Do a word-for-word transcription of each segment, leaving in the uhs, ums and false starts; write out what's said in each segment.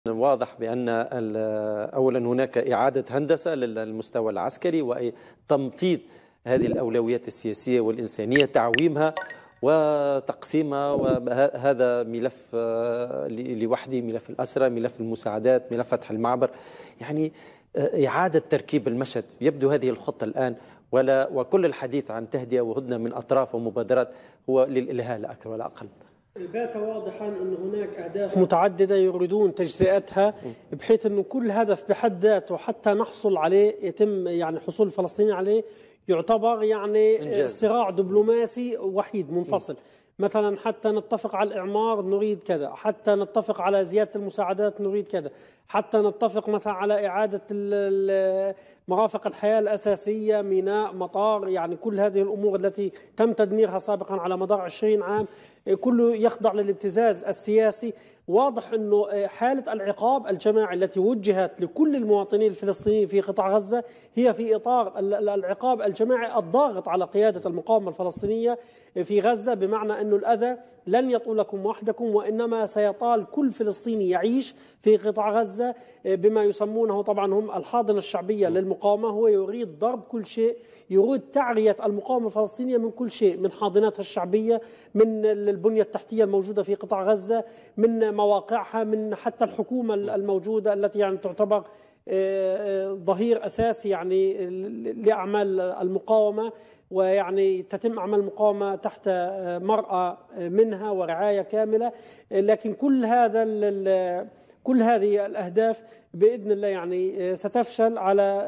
واضح بأن أولا هناك إعادة هندسة للمستوى العسكري وتمطيط هذه الأولويات السياسية والإنسانية، تعويمها وتقسيمها، وهذا ملف لوحده، ملف الأسرى، ملف المساعدات، ملف فتح المعبر، يعني إعادة تركيب المشهد. يبدو هذه الخطة الآن ولا وكل الحديث عن تهدئة وهدنة من أطراف ومبادرات هو للإلهاء لا أكثر ولا أقل. بات واضحا أن هناك أهداف متعددة يريدون تجزئتها، بحيث أنه كل هدف بحد ذاته حتى نحصل عليه يتم يعني حصول الفلسطينيين عليه يعتبر يعني إنجاز. صراع دبلوماسي وحيد منفصل. مثلا حتى نتفق على الإعمار نريد كذا، حتى نتفق على زيادة المساعدات نريد كذا، حتى نتفق مثلا على إعادة مرافق الحياة الأساسية، ميناء، مطار، يعني كل هذه الأمور التي تم تدميرها سابقا على مدار عشرين عام كله يخضع للابتزاز السياسي. واضح أنه حالة العقاب الجماعي التي وجهت لكل المواطنين الفلسطينيين في قطاع غزة هي في إطار العقاب الجماعي الضاغط على قيادة المقاومة الفلسطينية في غزة، بمعنى أن الأذى لن يطولكم وحدكم، وإنما سيطال كل فلسطيني يعيش في قطاع غزة بما يسمونه طبعا هم الحاضنة الشعبية للمقاومة. هو يريد ضرب كل شيء، يريد تعرية المقاومة الفلسطينية من كل شيء، من حاضناتها الشعبية، من البنية التحتية الموجودة في قطاع غزة، من مواقعها، من حتى الحكومة الموجودة التي يعني تعتبر ظهير أساسي يعني لأعمال المقاومة، ويعني تتم أعمال المقاومة تحت مرأى منها ورعاية كاملة. لكن كل هذا كل هذه الأهداف بإذن الله يعني ستفشل على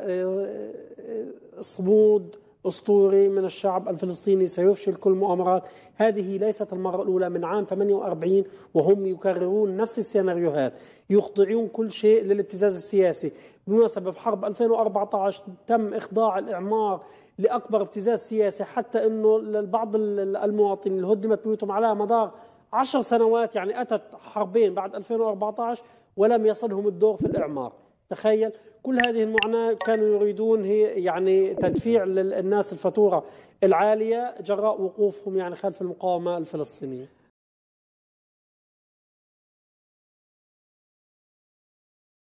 صمود أسطوري من الشعب الفلسطيني. سيفشل كل المؤامرات. هذه ليست المرة الأولى، من عام ثمانية وأربعين وهم يكررون نفس السيناريوهات، يخضعون كل شيء للابتزاز السياسي. بالمناسبة في حرب ألفين وأربعة عشر تم إخضاع الإعمار لأكبر ابتزاز سياسي، حتى أنه بعض المواطنين اللي هدمت بيوتهم على مدار عشر سنوات، يعني أتت حربين بعد ألفين وأربعة عشر ولم يصلهم الدور في الإعمار. تخيل كل هذه المعاناة كانوا يريدون هي يعني تدفيع للناس الفاتورة العالية جراء وقوفهم يعني خلف المقاومة الفلسطينية.